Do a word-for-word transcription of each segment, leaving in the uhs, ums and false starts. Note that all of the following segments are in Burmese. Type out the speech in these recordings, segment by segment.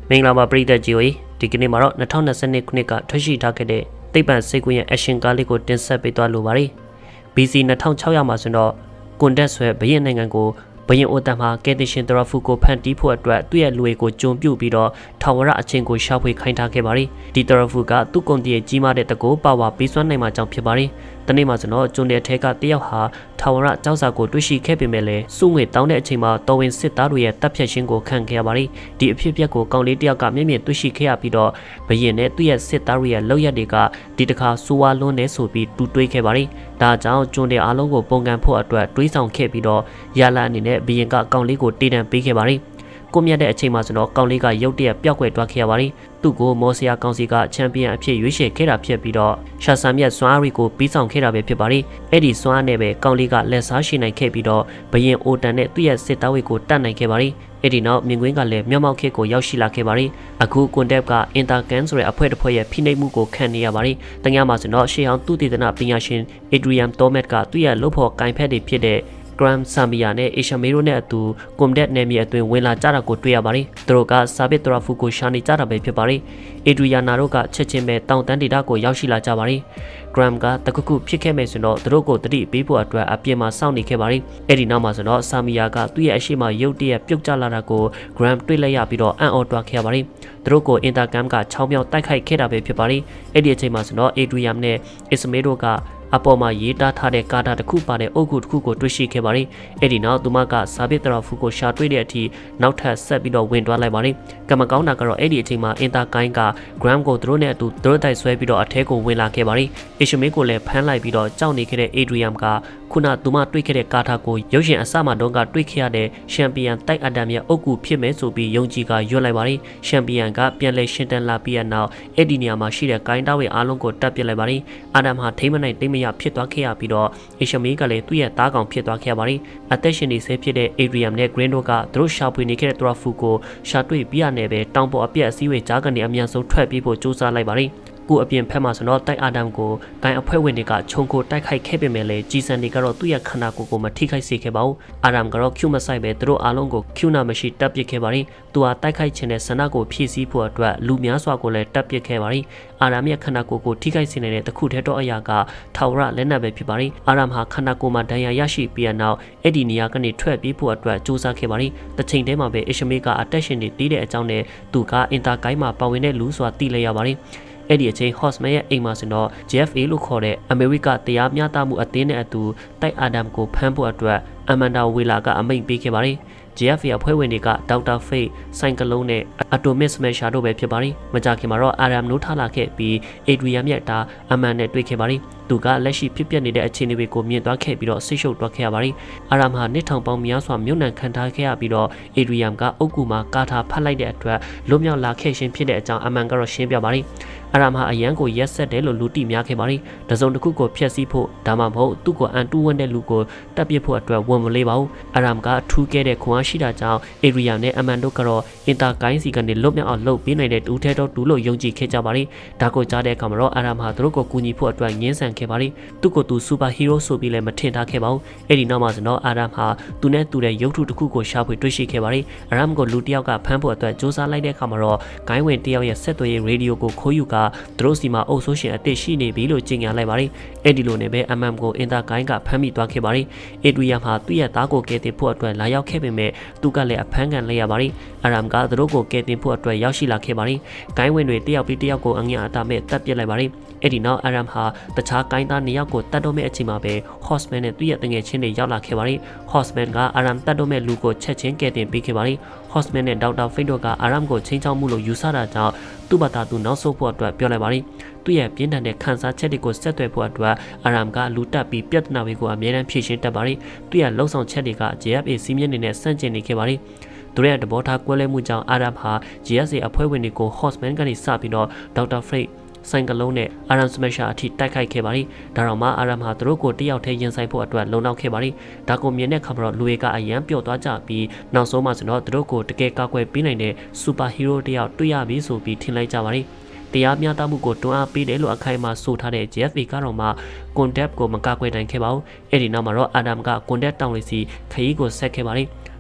မင်္ဂလာပါပရိသတ်ကြီးတွေဒီကနေ့မှာတော့၂၀၂၂ခုနှစ်ကထွက်ရှိထားခဲ့တဲ့သိပ္ပံစိတ်ကူးရဲ့ action ကားလေးကိုတင်ဆက်ပေးသွားလိုပါတယ် B C ၂၆၀၀မှာဆိုတော့ကွန်တက်ဆွဲဘရင်နိုင်ငံကိုဘရင်အိုတန်မှာကယ်တင်ရှင်တရဖူကိုဖန်တီးဖို့အတွက်သူ့ရဲ့လူတွေကိုကြုံပြုတ်ပြီးတော့ထာဝရအချင်းကိုရှာဖွေခိုင်းထားခဲ့ပါတယ်ဒီတရဖူကသူ့ကုန်တည်းကြီးမားတဲ့တကိုးပါဝါပေးစွမ်းနိုင်မှာကြောင့်ဖြစ်ပါတယ်တနေ့မှာဆိုတော့ကျွန်းတဲ့အထက်ကတယောက်ဟာထာဝရကြောက်စာကိုတွေ့ရှိခဲ့ပေမဲ့လည်းစုငွေတောင်းတဲ့အချိန်မှာတော်ဝင်စစ်သားတွေရဲ့တပ်ဖြတ်ခြင်းကိုခံခဲ့ရပါတယ်ဒီအဖြစ်အပျက်ကိုကောင်လေးတယောက်ကမျက်မြင်တွေ့ရှိခဲ့ရပြီးတော့ဘရင်နဲ့သူ့ရဲ့စစ်သားတွေရဲ့လောက်ရက်တွေကဒီတစ်ခါဆိုးဝါးလွန်းနေဆိုပြီးတူတွေးခဲ့ပါတယ်ဒါကြောင့်ကျွန်းတဲ့အားလုံးကိုပုံကန်ဖို့အတွက်တွေးဆောင်ခဲ့ပြီးတော့ရလာအနေနဲ့ဘရင်ကကောင်လေးကိုတေးတံပေးခဲ့ပါတယ်ကိုမြတ်တဲ့အချိန်မှာဆိုတော့ကောင်လေးကရုတ်တရက်ပျောက်ကွယ်သွားခဲ့ရပါတယ်သူ့ကိုမော်ဆီယာကောင်စီကချန်ပီယံအဖြစ်ရွေးချယ်ခဲ့တာဖြစ်ပြီးတော့ရှာဆာမြတ်စွမ်းအားကိုပြီးဆောင်ခဲ့တာပဲဖြစ်ပါတယ်အဲ့ဒီစွမ်းအားနဲ့ပဲကောင်လေးကလက်စားရှိနိုင်ခဲ့ပြီးတော့ဘရင်အိုတန်နဲ့သူ့ရဲ့စစ်သားတွေကိုတတ်နိုင်ခဲ့ပါတယ်အဲ့ဒီနောက်မြင်ကွင်းကလည်းမြောက်မောက်ခေတ်ကိုရောက်ရှိလာခဲ့ပါတယ်အခုကွန်တက်က အင်တာကန်ဆိုတဲ့အဖွဲ့တစ်ဖွဲ့ရဲ့ဖိနှိပ်မှုကိုခံနေရပါတယ်တကယ်မှဆိုတော့ရှေးအောင်သူတည်တနာပညာရှင်အက်ဒရီယမ်တိုမက် ကသူ့ရဲ့လုပ်ဖို့ကင်ဖက်တွေဖြစ်တဲ့ဂရမ်ဆာမီယာနဲ့အေရှာမေရိုနဲ့အတူကွန်ဒက်နယ်မြေအတွင်းဝင်လာကြတာကိုတွေ့ရပါတယ်။သူတို့ကစာဘစ်တရာဖူကိုရှာနေကြတာပဲဖြစ်ပါတယ်။အေဒရီယာနာတို့ကချက်ချင်းပဲတောင်တန်းဒေသကိုရောက်ရှိလာကြပါတယ်။ဂရမ်ကတခုခုဖြစ်ခဲ့မယ်ဆိုတော့သူတို့ကိုတတိပေးဖို့အတွက်အပြင်မှာစောင့်နေခဲ့ပါတယ်။အဲ့ဒီနောက်မှာဆိုတော့ဆာမီယာကသူ့ရဲ့အရှိမရုတ်တရက်ပြုတ်ကျလာတာကိုဂရမ်တွေ့လိုက်ရပြီးတော့အံ့ဩတွားခဲ့ရပါတယ်။သူတို့ကိုအင်တာကမ်ကချောင်းမြောင်းတိုက်ခိုက်ခဲ့တာပဲဖြစ်ပါတယ်။အဲ့ဒီအချိန်မှာဆိုတော့အေဒရီယမ်နဲ့အစ္စမေတို့ကအပေါ်မှာရေးသားထားတဲ့ကာတာတစ်ခုပါတဲ့အုပ်စုတစ်ခုကိုတွေ့ရှိခဲ့ပါတယ်။အဲ့ဒီနောက်သူမကစာဘစ်တရာဖူကိုရှာတွေ့တဲ့အထိနောက်ထပ်ဆက်ပြီးတော့ဝင်သွားလိုက်ပါတယ်။ကမ္မကောင်းတာကတော့အဲ့ဒီအချိန်မှာအင်တာကိုင်းကဂရမ်ကိုသူတို့နဲ့အတူသူတို့တိုက်ဆွဲပြီးတော့အထဲကိုဝင်လာခဲ့ပါတယ်။အရှမေကိုလည်းဖမ်းလိုက်ပြီးတော့ကြောက်နေခဲ့တဲ့အေဒရီယမ်ကခုနသူမတွေ့ခဲ့တဲ့ကာတာကိုရုပ်ရှင်အစမှတော့ကတွေ့ခဲ့ရတဲ့ချန်ပီယံတိုက်အဒမ်ရဲ့အုပ်စုဖြစ်မယ်ဆိုပြီးယုံကြည်ကရွတ်လိုက်ပါတယ်။ချန်ပီယံကပြန်လဲရှင်တန်လာပြီးတဲ့နောက်အဲ့ဒီနေရာမှာရှိတဲ့ကိုင်းတောက်ရဲ့အားလုံးကိုတပ်ပစ်လိုက်ပါတယ်။အာဒမ်ဟာထိမ့်မနိုင်တိတ်မရဖြစ်သွားခဲ့ရပြီးတော့အရှမေကလည်းသူ့ရဲ့သားကောင်ဖြစ်သွားခဲ့ရပါတယ်။အသက်ရှင်နေဆဲဖြစ်တဲ့အေဒရီယမ်နဲ့ဂရင်းတို့ကသူတို့ရှာဖွေနေခဲ့တဲ့တရာဖူကိုရှာတွေ့ပြီးရနေပဲတောင်ပေါ်အပြက်အစည်းဝေးကြားကနေအမြန်ဆုံးထွက်ပြေးဖို့ကြိုးစားလိုက်ပါတယ်။ကိုအပြင်ဖက်မှာဆိုတော့တိုက်အာဒမ်ကိုဂိုင်းအဖွဲ့ဝင်တွေကခြုံခိုတိုက်ခိုက်ခဲ့ပေမဲ့လည်းဂျီဆန်တွေကတော့သူ့ရဲ့ခန္ဓာကိုယ်ကိုမထိခိုက်စေခဲ့ပါဘူးအာဒမ်ကတော့ကျူမဆိုင်ပဲသူတို့အားလုံးကိုကျူနာမရှိတပ်ပစ်ခဲ့ပါတယ်သူဟာတိုက်ခိုက်ခြင်းနဲ့ဆန္ဒကိုဖြည့်ဆည်းဖို့အတွက်လူများစွာကိုလည်းတပ်ပစ်ခဲ့ပါတယ်အာဒမ်ရဲ့ခန္ဓာကိုယ်ကိုထိခိုက်စေနေတဲ့တခုထဲတော့အရာကထာဝရလက်နက်ပဲဖြစ်ပါတယ်အာဒမ်ဟာခန္ဓာကိုယ်မှာဒဏ်ရာရရှိပြီးနောက်အဲ့ဒီနေရာကနေထွက်ပြေးဖို့အတွက်စူးစမ်းခဲ့ပါတယ်တစ်ချိန်တည်းမှာပဲအရှမေကအတက်ရှင်တွေတီးတဲ့အကြောင်းနဲ့သူကအင်တာကိုင်းမှာပါဝင်တဲ့လူဆိုတာသိလိုက်ရပါတယ်အဲ့ဒီအချိန် Hosman ရဲ့အိမ်မှာဆိုတော့ J F A လို့ခေါ်တဲ့အမေရိကတရားမျှတမှုအသင်းနဲ့အတူတိုက်အာဒမ်ကိုဖမ်းဖို့အတွက်အမန်ဒါဝေလာကအမိန့်ပေးခဲ့ပါတယ်J F A အဖွဲ့ဝင်တွေကဒေါက်တာဖေးဆိုင်ကလုံးနဲ့အတိုမစ်စမက်ရှာတို့ပဲဖြစ်ပါတယ်။မကြခင်မှာတော့အာရမ်နိုးထားလာခဲ့ပြီးအေဒရီယမ်ရဲ့တာအမန်နဲ့တွေ့ခဲ့ပါတယ်။သူကလက်ရှိဖြစ်ပျက်နေတဲ့အခြေအနေတွေကိုမြင်သွားခဲ့ပြီးတော့ဆိတ်ရှုပ်သွားခဲ့ရပါတယ်။အာရမ်ဟာနှစ်ထောင်ပေါင်းများစွာမြုပ်နှံခံထားခဲ့ရပြီးတော့အေဒရီယမ်ကအုပ်ကူမှာကာထာဖတ်လိုက်တဲ့အတွက်လွတ်မြောက်လာခဲ့ခြင်းဖြစ်တဲ့အကြောင်းအမန်ကတော့ရှင်းပြပါတယ်။အာရမ်ဟာအရန်ကိုရက်ဆက်တယ်လို့လူတိများခဲ့ပါတယ်။တစုံတစ်ခုကိုဖျက်ဆီးဖို့ဒါမှမဟုတ်သူ့ကိုအန်တူးဝန်းတဲ့လူကိုတပ်ပစ်ဖို့အတွက်ဝန်မလေးပါဘူး။အာရမ်ကထူးခဲ့တဲ့ခွန်အားရှိတာကြောင့်အေရီယာနဲ့အမန်တို့ကတော့အင်တာကိုင်းစီကနေလွတ်မြောက်အောင်လုပ်ပေးနိုင်တဲ့တူထဲတော့တူလို့ယုံကြည်ခဲ့ကြပါတယ်။ဒါကိုကြားတဲ့အခါမှာတော့အာရမ်ဟာသူတို့ကိုကူညီဖို့အတွက်ငင်းဆန်ခဲ့ပါတယ်။သူ့ကိုသူစူပါဟီးရိုးဆိုပြီးလည်းမထင်ထားခဲ့ပါဘူး။အဲ့ဒီနောက်မှာဆိုတော့အာရမ်ဟာသူနဲ့တူတဲ့ရုပ်ထုတစ်ခုကိုရှာဖွေတွေ့ရှိခဲ့ပါတယ်။အာရမ်ကိုလူတစ်ယောက်ကဖမ်းဖို့အတွက်စူးစမ်းလိုက်တဲ့အခါမှာတော့ဂိုင်းဝင်တစ်ယောက်ရဲ့ဆက်သွယ်ရေးရေဒီယိုကိုခိုးယူကသူတို့စီမှာအုပ်ဆိုးရှင်အသစ်ရှိနေပြီလို့ကြေညာလိုက်ပါတယ်။အဲ့ဒီလိုနဲ့ပဲအမမ်ကိုအင်တာကိုင်းကဖမ်းမိသွားခဲ့ပါတယ်။အေဒရီယမ်ဟာသူ့ရဲ့သားကိုကယ်တင်ဖို့အတွက်လာရောက်ခဲ့ပေမဲ့သူကလည်းအဖမ်းခံလိုက်ရပါတယ်။အာရမ်ကသူတို့ကိုကယ်တင်ဖို့အတွက်ရောက်ရှိလာခဲ့ပါတယ်။ဂိုင်းဝင်တွေတယောက်ပြီးတယောက်ကိုအငြင်းအတားမဲ့တပ်ပစ်လိုက်ပါတယ်။အဲ့ဒီနောက်အာရမ်ဟာတခြားဂိုင်းသားနှစ်ယောက်ကိုတတ်တော့မဲ့အချိန်မှာပဲ Hosman နဲ့သူ့ရဲ့တငယ်ချင်းတွေရောက်လာခဲ့ပါတယ်။ Hosman ကအာရမ်တတ်တော့မဲ့လူကိုချက်ချင်းကယ်တင်ပေးခဲ့ပါတယ်။ Hosman နဲ့ဒေါက်တာဖိတ်တို့ကအာရမ်ကိုချင်းချောင်းမှုလို့ယူဆတာကြောင့်သူ့ဘာသာသူနောက်ဆုတ်ဖို့အတွက်ပြောလိုက်ပါတယ်။သူ့ရဲ့ပြင်းထန်တဲ့ခံစားချက်တွေကိုဆက်သွယ်ဖို့အတွက်အာရမ်ကလူတက်ပြီးပြဿနာတွေကိုအမြဲတမ်းဖြေရှင်းတတ်ပါတယ်။သူ့ရဲ့လှုပ်ဆောင်ချက်တွေက J F A စီးမြင့်နေနဲ့ဆန့်ကျင်နေခဲ့ပါတယ်။သူရဲ့တဘောထားကွဲလွဲမှုကြောင့်အာရမ်ဟာ J S A အဖွဲ့ဝင်တွေကို Hosman ကနေစပြီးတော့ဒေါက်တာဖိတ်ဆိုင်ကလုံးနဲ့အာရမ်စမက်ရှာအထိတိုက်ခိုက်ခဲ့ပါတယ်။ဒါတော့မှအာရမ်ဟာသူတို့ကိုတယောက်တည်းရင်ဆိုင်ဖို့အတွက်လုံလောက်ခဲ့ပါတယ်။ဒါကိုမြင်တဲ့အခါမှာတော့လူတွေကအယံပျော့သွားကြပြီးနောက်ဆုံးမှဆိုတော့သူတို့ကိုတကယ်ကာကွယ်ပေးနိုင်တဲ့စူပါဟီးရိုးတယောက်တွေ့ရပြီဆိုပြီးထင်လိုက်ကြပါတယ်။တရားမျှတမှုကိုတွန်းအားပေးတယ်လို့အခိုင်အမာဆိုထားတဲ့ J F A ကတော့မှကွန်တက်ကိုမကာကွယ်နိုင်ခဲ့ပါဘူး။အဲ့ဒီနောက်မှာတော့အာဒမ်ကကွန်တက်တောင်လေးစီခရီးကိုဆက်ခဲ့ပါတယ်။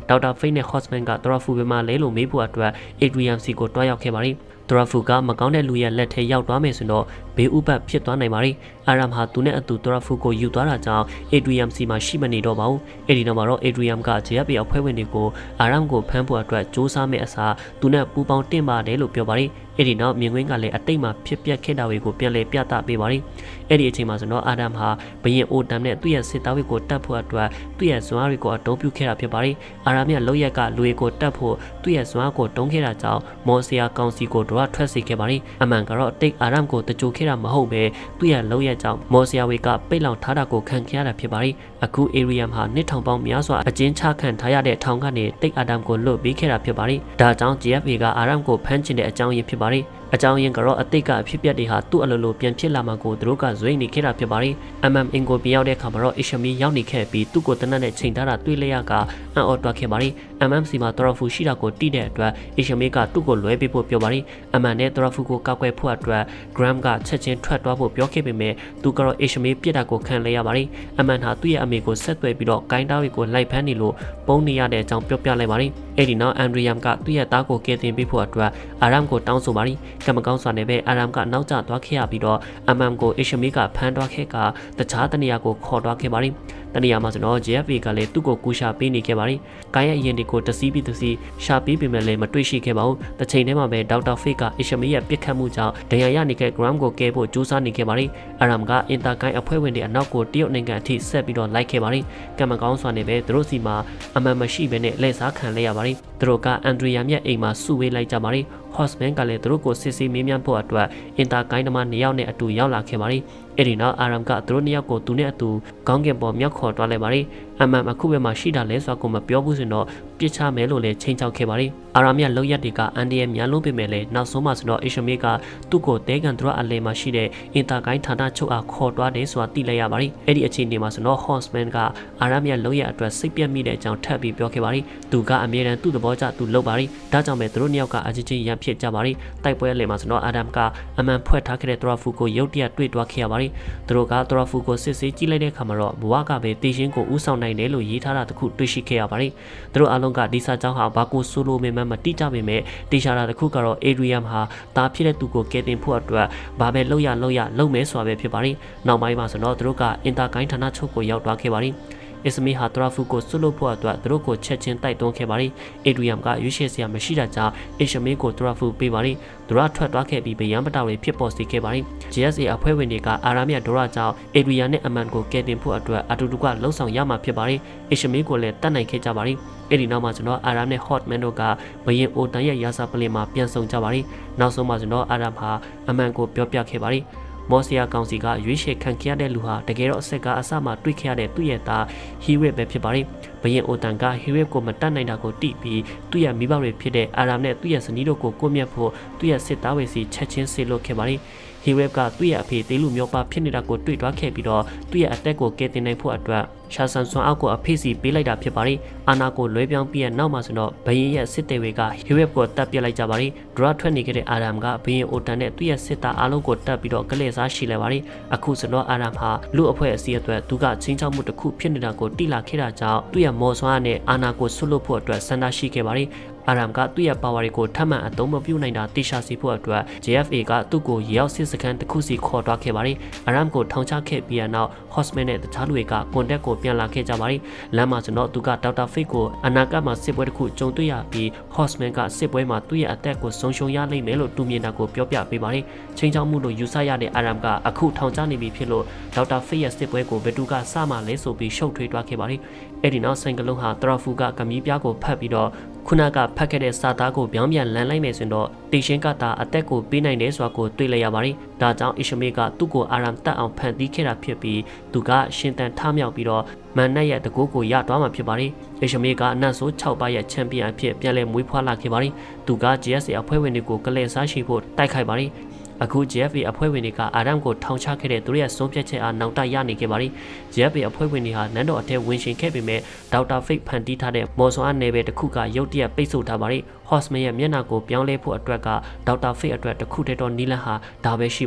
ဒေါက်တာဖိတ်နဲ့ Hosman က Torafu ဘယ်မှာလဲလို့မေးဖို့အတွက် Adrian စီကိုတွားရောက်ခဲ့ပါတယ်။ Torafu ကမကောင်းတဲ့လူရဲ့လက်ထဲရောက်သွားမယ်ဆိုတော့ဘေးဥပတ်ဖြစ်သွားနိုင်ပါတယ်။ Aram ဟာသူနဲ့အတူ Torafu ကိုယူသွားတာကြောင့် Adrian စီမှာရှိမနေတော့ပါဘူး။အဲဒီနောက်မှာတော့ Adrian က J F A အဖွဲ့ဝင်တွေကို Aram ကိုဖမ်းဖို့အတွက်စူးစမ်းမဲ့အစားသူနဲ့ပူးပေါင်းတင့်ပါတယ်လို့ပြောပါတယ်။အဲ့ဒီနောက်မြင်ကွင်းကလည်းအတိတ်မှာဖြစ်ပျက်ခဲ့တာတွေကိုပြန်လည်ပြသပေးပါတယ်။အဲ့ဒီအချိန်မှာဆိုတော့အာဒမ်ဟာဘရင်အိုတမ်နဲ့သူ့ရဲ့စစ်သားတွေကိုတတ်ဖို့အတွက်သူ့ရဲ့ဇွမ်းတွေကိုအတုံးပြုခဲ့တာဖြစ်ပါတယ်။အာရမ်ရဲ့လောက်ရက်ကလူတွေကိုတတ်ဖို့သူ့ရဲ့ဇွမ်းကိုတုံးခဲ့တာကြောင့်မော်ဆီယာကောင်စီကိုတော့ထွက်စေခဲ့ပါတယ်။အမှန်ကတော့တိတ်အာရမ်ကိုတကြိုခဲ့တာမဟုတ်ပဲသူ့ရဲ့လောက်ရက်ကြောင့်မော်ဆီယာဝေကပိတ်လောင်ထားတာကိုခံခဲ့ရတာဖြစ်ပါတယ်။အခုအေရီယမ်ဟာနှစ်ထောင်ပေါင်းများစွာအကျဉ်းချခံထားရတဲ့ထောင်ကနေတိတ်အာဒမ်ကိုလွတ်ပေးခဲ့တာဖြစ်ပါတယ်။ဒါကြောင့် J F A ကအာရမ်ကိုဖမ်းချင်တဲ့အကြောင်းရင်းဖြစ်ပါတယ်။အကြောင်းရင်းကတော့အတိတ်ကအဖြစ်ပြက်တွေဟာသူ့အလိုလိုပြန်ဖြစ်လာမှာကိုသူတို့ကဇွိနေခဲ့တာဖြစ်ပါတယ်။ M M အင်ကိုပြောင်းတဲ့အခါမှာတော့ Ishami ရောက်နေခဲ့ပြီးသူ့ကိုတနက်နဲ့ချိန်ထားတာတွေ့လိုက်ရကအံ့ဩတွားခဲ့ပါတယ်။ M M စီမှာ Torafu ရှိတာကိုတိတဲ့အတွက် Ishami ကသူ့ကိုလွဲပေးဖို့ပြောပါတယ်။ M M နဲ့ Torafu ကိုကောက်ကွယ်ဖို့အတွက် Gram ကချက်ချင်းထွက်သွားဖို့ပြောခဲ့ပေမဲ့သူကတော့ Ishami ပြစ်တာကိုခံလဲရပါတယ်။ M M ဟာသူ့ရဲ့အမေကိုဆက်သွယ်ပြီးတော့ကိုင်းတားတွေကိုလိုက်ဖမ်းနေလို့ပုံနေရတဲ့အကြောင်းပြောပြလိုက်ပါတယ်။အဲဒီနောက် Andriam ကသူ့ရဲ့သားကိုကယ်တင်ပေးဖို့အတွက် Aram ကိုတောင်းဆိုပါတယ်။ကမ္မကောင်းစွာနဲ့ပဲအာရမ်ကနောက်ကျသွားခဲ့ရပြီးတော့အမမ်ကိုအရှမီကဖမ်းသွားခဲ့ကတခြားတနေရာကိုခေါ်သွားခဲ့ပါတယ်။တနေရာမှာကျွန်တော် J F A ကလည်းသူ့ကိုကူရှာပေးနေခဲ့ပါတယ်။ကိုင်းရဲ့အရင်တွေကိုတစည်းပြီးတစည်းရှာပေးပေမဲ့လည်းမတွေ့ရှိခဲ့ပါဘူး။တစ်ချိန်တည်းမှာပဲဒေါက်တာဖေးကအရှမီရဲ့ပြစ်ခတ်မှုကြောင့်ဒဏ်ရာရနေတဲ့ Gram ကိုကယ်ဖို့ကြိုးစားနေခဲ့ပါတယ်။အာရမ်ကအင်တာကိုင်းအဖွဲ့ဝင်တွေအနောက်ကိုတရုတ်နိုင်ငံအထိဆက်ပြီးတော့လိုက်ခဲ့ပါတယ်။ကမ္မကောင်းစွာနဲ့ပဲသူတို့စီမှာအမှန်မရှိဘဲနဲ့လက်စားခံလိုက်ရပါတယ်။သူတို့ကအန်ဒရီယာရဲ့အိမ်မှာစုဝေးလိုက်ကြပါတယ်။ Hosman ကလည်းသူတို့ကိုစစ်ဆေးမေးမြန်းဖို့အတွက်အင်တာကိုင်းသမားနှစ်ယောက်နဲ့အတူရောက်လာခဲ့ပါတယ်။အဲဒီနောက်အာရမ်ကသူတို့နှစ်ယောက်ကိုသူနဲ့အတူခေါင်းကင်ပေါ်မြောက်ခေါ်သွားလိုက်ပါတယ်။အမှန်အခုပဲမှရှိတာလဲဆိုတော့မပြောဘူးဆိုတော့ပြစ်ချမယ်လို့လည်းချိန်ချောက်ခဲ့ပါတယ်။အာရမ်ရဲ့လောက်ရက်တွေကအန်ဒီရဲ့များလုံးပေမဲ့လည်းနောက်ဆုံးမှဆိုတော့အရှမေကသူ့ကိုတဲကန်သူတို့အလဲမှာရှိတဲ့အင်တာကိုင်းဌာနချုပ်အားခေါ်သွားတယ်ဆိုတာသိလိုက်ရပါတယ်။အဲဒီအချိန်ဒီမှာဆိုတော့ Hosman ကအာရမ်ရဲ့လောက်ရက်အတွက်စိတ်ပြတ်မိတဲ့အကြောင်းထပ်ပြီးပြောခဲ့ပါတယ်။သူကအမြဲတမ်းသူ့သဘောကျသူလုပ်ပါတယ်။ဒါကြောင့်ပဲသူတို့နှစ်ယောက်ကအချင်းချင်းရန်ဖြစ်ကြပါတယ်။တိုက်ပွဲလေမှာဆိုတော့အာဒမ်ကအမှန်ဖွဲ့ထားခဲ့တဲ့ Torafu ကိုရုတ်တရက်တွေ့သွားခဲ့ရပါတယ်။သူတို့က Torafu ကိုစစ်ဆေးကြည့်လိုက်တဲ့အခါမှာတော့ဘဝကပဲတေရှင်းကိုဥဆောင်နိုင်တယ်လို့ရေးထားတာတခုတွေ့ရှိခဲ့ရပါတယ်။သူတို့အားလုံးကဒီစာကြောင်းဟာဘာကိုဆိုလိုမေမှမတိကြပေမဲ့တေရှာတာတခုကတော့ Adrian ဟာတားဖြစ်တဲ့သူကိုကယ်တင်ဖို့အတွက်ဘာပဲလုပ်ရလုပ်ရလုပ်မဲဆိုတာပဲဖြစ်ပါတယ်။နောက်ပိုင်းမှာဆိုတော့သူတို့ကအင်တာကိုင်းဌာနချုပ်ကိုရောက်သွားခဲ့ပါတယ်။ Ismi ဟာ Torafu ကိုဆွလို့ဖို့အတွက်သူတို့ကိုချက်ချင်းတိုက်တွန်းခဲ့ပါတယ်။ Adrian ကရွေးချယ်စရာမရှိတာကြောင့် Ismi ကို Torafu ပေးပါတယ်။သူတို့ထွက်သွားခဲ့ပြီးဗျံပတောက်တွေဖြစ်ပေါ်စေခဲ့ပါတယ်။ J S A အဖွဲ့ဝင်တွေကအာရမ်ရဲ့ဒိုရာကြောင့် Adrian နဲ့အမန်ကိုကယ်တင်ဖို့အတွက်အတူတူကလှုံ့ဆော်ရမှာဖြစ်ပါတယ်။ Ismi ကိုလည်းတတ်နိုင်ခဲ့ကြပါတယ်။အဲဒီနောက်မှာကျွန်တော်အာရမ်နဲ့ Hotman တို့ကဘရင်အိုတန်ရဲ့ရာဇပလင်မှာပြန်ဆောင်ကြပါတယ်။နောက်ဆုံးမှာကျွန်တော်အာရမ်ဟာအမန်ကိုပြောပြခဲ့ပါတယ်။မော်ဆီယာကောင်စီကရွေးချယ်ခံခဲ့ရတဲ့လူဟာတကယ်တော့အဆက်ကအစမှတွေ့ခဲ့ရတဲ့သူ့ရဲ့သားဟီရစ်ပဲဖြစ်ပါတယ်။ဘရင်အိုတန်ကဟီရစ်ကိုမတတ်နိုင်တာကိုတိပြီးသူ့ရဲ့မိဘတွေဖြစ်တဲ့အာရမ်နဲ့သူ့ရဲ့ဇနီးတို့ကိုကိုမြတ်ဖို့သူ့ရဲ့စစ်သားတွေစီချက်ချင်းဆေလွတ်ခဲ့ပါတယ်။ဟီရစ်ကသူ့ရဲ့အဖေတေးလူမျိုးပါဖြစ်နေတာကိုတွေ့သွားခဲ့ပြီးတော့သူ့ရဲ့အသက်ကိုကယ်တင်နိုင်ဖို့အတွက်ရှာဆန်ဆွန်အောက်ကိုအဖေစီပေးလိုက်တာဖြစ်ပါတယ်။အာနာကိုလွဲပြောင်းပြီးတဲ့နောက်မှာဆိုတော့ဘရင်ရဲ့စစ်သည်တွေကဟီရစ်ကိုတပ်ပစ်လိုက်ကြပါတယ်။ဒရာထွက်နေခဲ့တဲ့အာရမ်ကဘရင်အိုတန်နဲ့သူ့ရဲ့စစ်သားအားလုံးကိုတပ်ပြီးတော့ကလေးစားရှိလိုက်ပါတယ်။အခုဆိုတော့အာရမ်ဟာလူအဖွဲ့အစည်းအတွက်သူကချင်းချောက်မှုတစ်ခုဖြစ်နေတာကိုတိလာခဲ့တာကြောင့်သူ့ရဲ့မော်ဆွမ်းနဲ့အာနာကိုဆွလို့ဖို့အတွက်ဆန္ဒရှိခဲ့ပါတယ်။အာရမ်ကသူ့ရဲ့ပါဝါတွေကိုထပ်မံအသုံးမပြုနိုင်တာတိရှာစီဖို့အတွက် J F A ကသူ့ကိုရောက်စစ်စခန်းတစ်ခုစီခေါ်သွားခဲ့ပါတယ်။အာရမ်ကိုထောင်ချခဲ့ပြီးတဲ့နောက် Hosman နဲ့တခြားလူတွေကကွန်တက်ကိုပြန်လာခဲ့ကြပါတယ်။လမ်းမှာကျွန်တော်သူကဒေါက်တာဖိတ်ကိုအနာဂတ်မှာစစ်ပွဲတစ်ခုကြုံတွေ့ရပြီး Hosman ကစစ်ပွဲမှာသူ့ရဲ့အသက်ကိုဆုံးရှုံးရလိမ့်မယ်လို့တူမြင်တာကိုပြောပြပေးပါတယ်။ချိန်ချောက်မှုလို့ယူဆရတဲ့အာရမ်ကအခုထောင်ချနေပြီဖြစ်လို့ဒေါက်တာဖိတ်ရဲ့စစ်ပွဲကိုဘယ်သူကစမှလဲဆိုပြီးရှုပ်ထွေးသွားခဲ့ပါတယ်။အဲဒီနောက်ဆိုင်ကလုံးဟာ Torafu ကကမီးပြားကိုဖတ်ပြီးတော့ခုနကဖတ်ခဲ့တဲ့စာသားကိုပြောင်းပြန်လန်းလိုက်မယ်ဆိုတော့တေရှင်းကတာအသက်ကိုပေးနိုင်တယ်ဆိုတာကိုတွေ့လိုက်ရပါတယ်။ဒါကြောင့်အရှမေကသူ့ကိုအာရမ်တက်အောင်ဖန်တီးခဲ့တာဖြစ်ပြီးသူကရှင်တန်ထမြောက်ပြီးတော့မန်နက်ရဲ့တကူကိုရသွားမှာဖြစ်ပါတယ်။အရှမေကအနတ်ဆိုး၆ပါးရဲ့ချန်ပီယံအဖြစ်ပြန်လည်မွေးဖွားလာခဲ့ပါတယ်။သူက J S A အဖွဲ့ဝင်တွေကိုကလဲစားရှိဖို့တိုက်ခိုက်ပါတယ်။အခု J F A အဖွဲ့ဝင်တွေကအာရမ်ကိုထောင်ချခဲ့တဲ့သူရဲ့ဆုံးဖြတ်ချက်အားနောက်တရနေခဲ့ပါတယ်။ J F A အဖွဲ့ဝင်တွေဟာနန်းတော်အထက်ဝင်ရှင်ခဲ့ပေမဲ့ဒေါက်တာဖိတ်ဖန်တီးထားတဲ့မော်ဆွမ်းနယ်ပယ်တစ်ခုကရုတ်တရက်ပိတ်ဆို့ထားပါတယ်။ Hosman ရဲ့မျက်နှာကိုပြောင်းလဲဖို့အတွက်ကဒေါက်တာဖိတ်အတွက်တစ်ခုတည်းသောနီလန်ဟာဒါပဲရှိပါတယ်။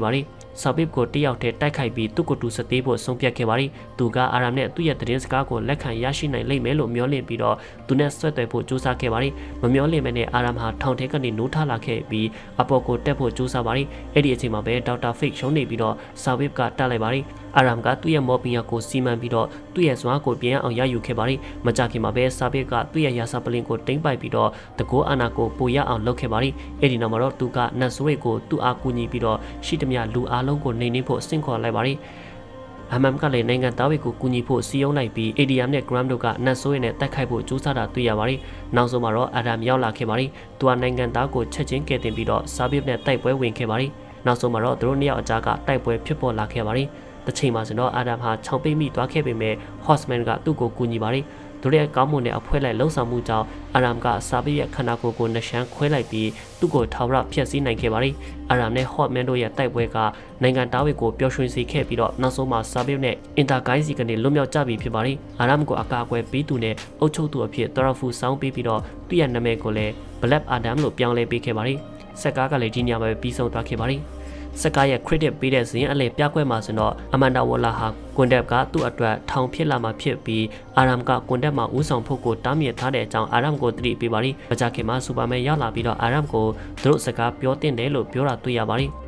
ဆာဘစ်ကိုတယောက်တည်းတိုက်ခိုက်ပြီးသူ့ကိုယ်တူစသေးဖို့ဆုံးဖြတ်ခဲ့ပါတယ်သူကအာရမ်နဲ့သူ့ရဲ့သတင်းစကားကိုလက်ခံရရှိနိုင်လိမ့်မယ်လို့မျှော်လင့်ပြီးတော့သူနဲ့ဆွဲသွယ်ဖို့ကြိုးစားခဲ့ပါတယ်မမျှော်လင့်မဲ့နဲ့အာရမ်ဟာထောင်ထဲကနေနိုးထလာခဲ့ပြီးအပေါ်ကိုတက်ဖို့ကြိုးစားပါတယ်အဲ့ဒီအချိန်မှာပဲဒေါက်တာဖိတ်ရှုံးနေပြီးတော့ဆာဘစ်ကတက်လိုက်ပါတယ်အာရမ်ကသူ့ရဲ့မော်ပင်ယာကိုစီမံပြီးတော့သူ့ရဲ့ဇွားကိုပြန်အောင်ရယူခဲ့ပါတယ်မကြခင်မှာပဲဆာဘစ်ကသူ့ရဲ့ရာစာပလင်ကိုတိမ့်ပိုက်ပြီးတော့တကောအာနာကိုပိုရအောင်လုပ်ခဲ့ပါတယ်အဲ့ဒီနောက်မှာတော့သူကနတ်ဆိုးတွေကိုသူ့အားကူညီပြီးတော့ရှိသမျှလူအားလုံးကိုနှိမ်နှင်းဖို့ဆင့်ခေါ်လိုက်ပါတယ်အမမ်ကလည်းနိုင်ငံသားတွေကိုကူညီဖို့စီယုံလိုက်ပြီး အေ ဒီ အမ် နဲ့ Gram တို့ကနတ်ဆိုးရည်နဲ့တိုက်ခိုက်ဖို့ကြိုးစားတာတွေ့ရပါတယ်။နောက်ဆုံးမှာတော့အာဒမ်ရောက်လာခဲ့ပါတယ်။သူကနိုင်ငံသားကိုချက်ချင်းကယ်တင်ပြီးတော့ဆာဘစ်နဲ့တိုက်ပွဲဝင်ခဲ့ပါတယ်။နောက်ဆုံးမှာတော့သူတို့နှစ်ယောက်အကြားကတိုက်ပွဲဖြစ်ပေါ်လာခဲ့ပါတယ်။တစ်ချိန်မှာဆိုတော့အာဒမ်ဟာချောင်ပိတ်မိသွားခဲ့ပေမဲ့ Horseman ကသူ့ကိုကူညီပါတယ်။သူရဲ့ကောင်းမွန်တဲ့အဖွဲလိုက်လှုပ်ဆောင်မှုကြောင့်အာရမ်ကဆာဘစ်ရဲ့ခန္ဓာကိုယ်ကိုနှရှမ်းခွဲလိုက်ပြီးသူ့ကိုထာဝရဖျက်ဆီးနိုင်ခဲ့ပါတယ်။အာရမ်နဲ့ Hotman တို့ရဲ့တိုက်ပွဲကနိုင်ငံသားတွေကိုပျော်ရွှင်စေခဲ့ပြီးတော့နောက်ဆုံးမှာဆာဘစ်နဲ့အင်တာဂိုင်းစီကနေလွတ်မြောက်ကြပြီဖြစ်ပါတယ်။အာရမ်ကိုအကာအကွယ်ပေးသူနဲ့အုပ်ချုပ်သူအဖြစ်တရဖူဆောင်းပေးပြီးတော့သူ့ရဲ့နာမည်ကိုလည်း Black Adam လို့ပြောင်းလဲပေးခဲ့ပါတယ်။ဆက်ကားကလည်းဒီညမှာပဲပြီးဆုံးသွားခဲ့ပါတယ်။စကားရဲ့ credit ပေးတဲ့ဇင်းအလဲပြကွက်မှာဆိုတော့အမန်ဒါဝလာဟာကွန်ဒက်ကသူ့အတွက်ထောင်ဖြစ်လာမှာဖြစ်ပြီးအာရမ်ကကွန်ဒက်မှာဦးဆောင်ဖို့ကိုတားမြစ်ထားတဲ့အကြောင်းအာရမ်ကိုသတိပေးပါရီမကြခင်မှာစူပါမန်ရောက်လာပြီးတော့အာရမ်ကိုသူတို့စကားပြောတင်တယ်လို့ပြောတာတွေ့ရပါရီ